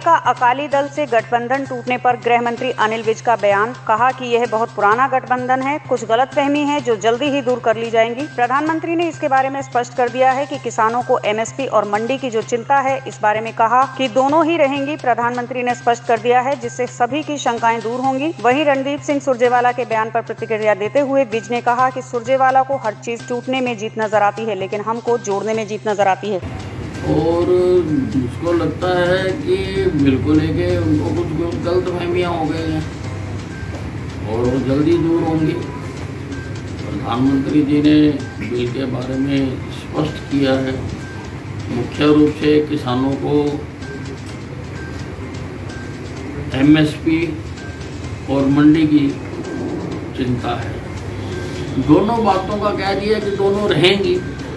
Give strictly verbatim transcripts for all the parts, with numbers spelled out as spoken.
का अकाली दल से गठबंधन टूटने पर गृह मंत्री अनिल विज का बयान। कहा कि यह बहुत पुराना गठबंधन है, कुछ गलतफहमी है जो जल्दी ही दूर कर ली जाएंगी। प्रधानमंत्री ने इसके बारे में स्पष्ट कर दिया है कि किसानों को एमएसपी और मंडी की जो चिंता है, इस बारे में कहा कि दोनों ही रहेंगी। प्रधानमंत्री ने स्पष्ट कर दिया है, जिससे सभी की शंकाएं दूर होंगी। वहीं रणदीप सिंह सुरजेवाला के बयान पर प्रतिक्रिया देते हुए विज ने कहा कि सुरजेवाला को हर चीज टूटने में जीत नजर आती है, लेकिन हमको जोड़ने में जीत नजर आती है। और उसको लगता है कि बिल्कुल है कि उनको कुछ गलत फहमियाँ हो गई हैं और वो जल्दी दूर होंगी। प्रधानमंत्री जी ने बिल के बारे में स्पष्ट किया है, मुख्य रूप से किसानों को एमएसपी और मंडी की चिंता है। दोनों बातों का कह दिया कि दोनों रहेंगी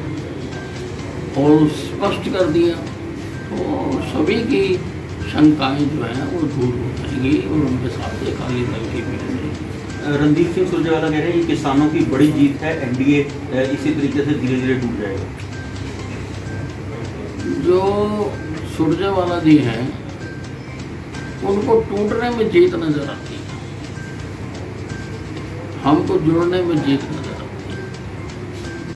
और स्पष्ट कर दिया, तो सभी की शंकाएं जो हैं वो दूर हो जाएंगी और उनके साथ एक अकाली दल की भी। रणदीप सिंह सुरजेवाला कह रहे हैं कि किसानों की बड़ी जीत है, एनडीए इसी तरीके से धीरे धीरे टूट जाएगा। जो सुरजेवाला जी हैं उनको टूटने में जीत नजर आती है, हमको जुड़ने में जीत नजर